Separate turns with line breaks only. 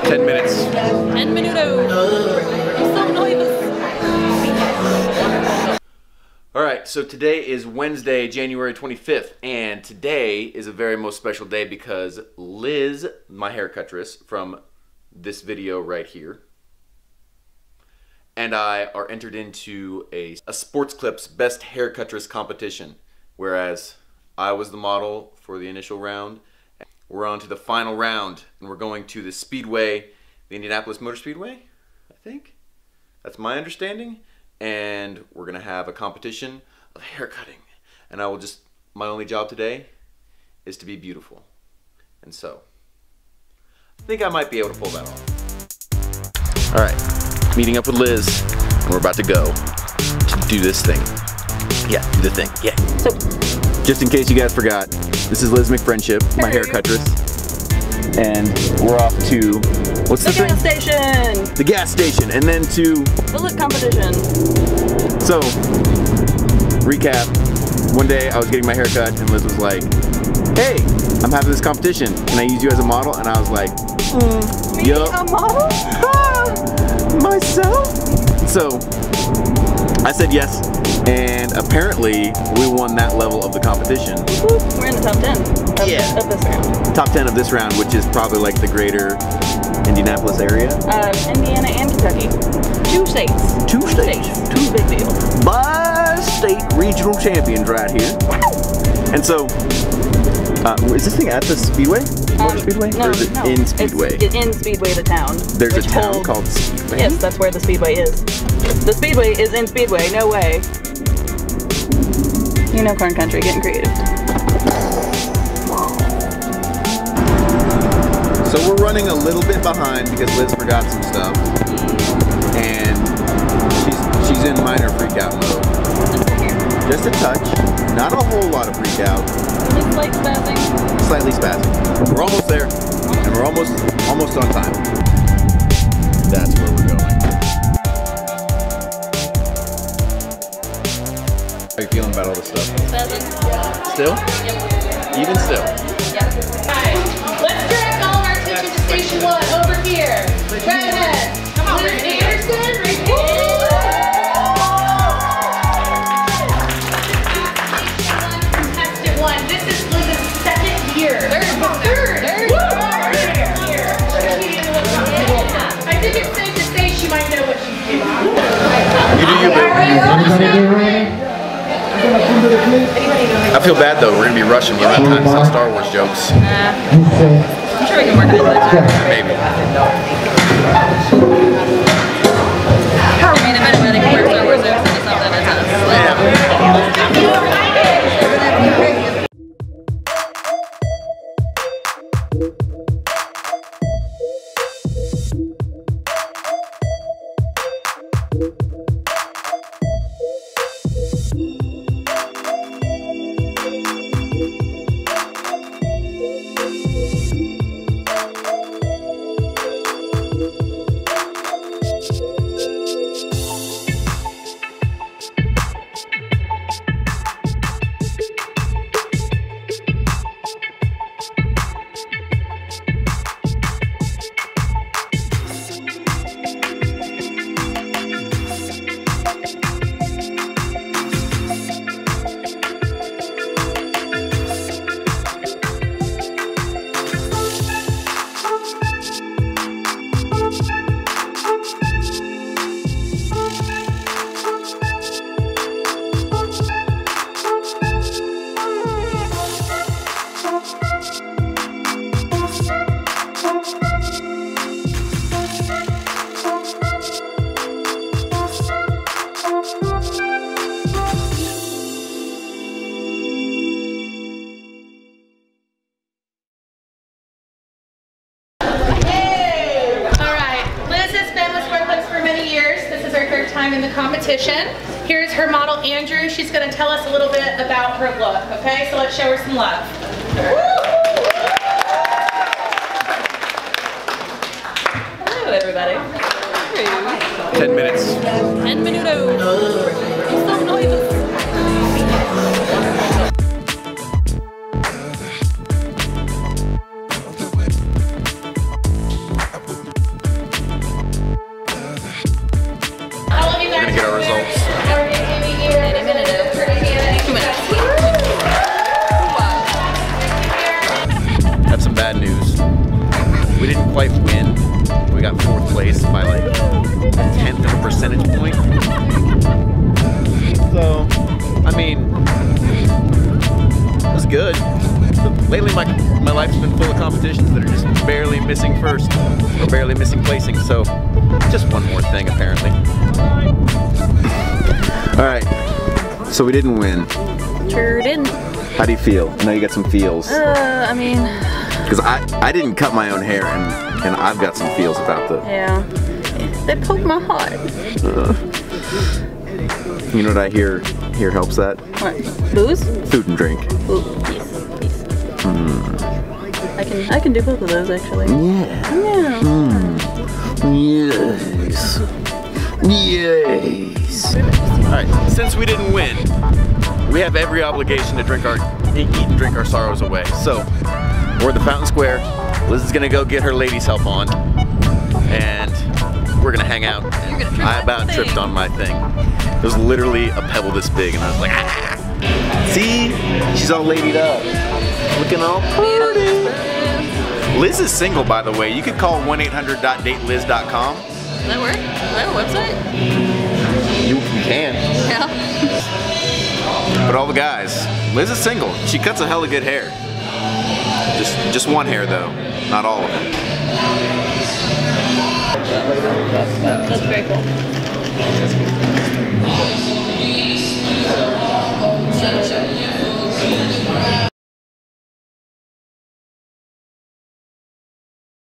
10 minutes.
10 minutos. So nervous.
Alright, so today is Wednesday, January 25th, and today is a very most special day because Liz, my haircuttress from this video right here, and I are entered into a Sports Clips Best Haircuttress competition, whereas I was the model for the initial round. We're on to the final round, and we're going to the Speedway, the Indianapolis Motor Speedway, I think. That's my understanding. And we're gonna have a competition of haircutting. And I will just, my only job today is to be beautiful. And so, I think I might be able to pull that off. All right, meeting up with Liz, and we're about to go to do this thing. Yeah, do the thing, yeah. So, just in case you guys forgot, this is Liz McFriendship, my haircuttress. And we're off to, what's the thing?
The gas station!
The gas station, and then to
the lip competition.
So, recap. One day I was getting my hair cut and Liz was like, hey, I'm having this competition. Can I use you as a model? And I was like,
me a model?
Myself? So, I said yes. And apparently, we won that level of the competition.
We're in the top 10 of this round.
Top 10 of this round, which is probably like the greater Indianapolis area.
Indiana and Kentucky. Two states.
Two states.
Two big deals.
Bi-state regional champions right here. And so, is this thing at the Speedway? Motor Speedway?
No,
or is it in Speedway?
It's in Speedway, the town.
There's a town called Speedway?
Yes, that's where the Speedway is. The Speedway is in Speedway, no way. You know Corn Country, getting creative.
So we're running a little bit behind because Liz forgot some stuff. And she's in minor freak out mode. Just a touch. Not a whole lot of freak out.
Just like spazzing.
Slightly spazzing. We're almost there. And we're almost on time. That's where we're going. How are you feeling about all this stuff?
Spazzing.
Still?
Yep.
Even still?
Yep.
Alright, let's direct all of our attention to Station 1, over here. Right ahead. Come on, Liz Anderson, right here. Contestant 1, this is Liz's second year. Third year. I think it's safe to say she might know what she's doing.
You do your bit. I feel bad though, we're going to be rushing. We don't have time to tell Star Wars jokes.
I'm sure we can work it out.
Maybe.
I mean, if anybody can work Star Wars jokes into something, it's us.
time in the competition. Here's her model, Andrew. She's going to tell us a little bit about her look, okay? So let's show her some love.
Hello, everybody.
10 minutes.
10 minutos. I'm so nervous.
We didn't quite win. We got 4th place by like 1/10 of a percentage point. So, I mean, it was good. Lately, my life's been full of competitions that are just barely missing first or barely missing placing. So, just one more thing, apparently. All right. So we didn't win.
Sure didn't.
How do you feel? I know you got some feels.
I mean,
because I didn't cut my own hair, and I've got some feels about the.
yeah, they poked my heart.
You know what I hear helps that?
What? Booze?
Food and drink.
Ooh, peace. I can do both of those actually.
Yeah. Yes. Yes. All right. Since we didn't win, we have every obligation to eat and drink our sorrows away. So we're at the Fountain Square. Liz is gonna go get her ladies' help on, and we're gonna hang out.
You're gonna trip
I about tripped on my thing. It was literally a pebble this big, and I was like, ah! See? She's all ladied up. Looking all pretty. Liz is single, by the way. You could call 1-800-DATELIZ.com.
Does that work? Do I have a website?
You can.
Yeah.
But all the guys, Liz is single. She cuts a hella good hair. Just one hair though, not all of it.
That's very cool.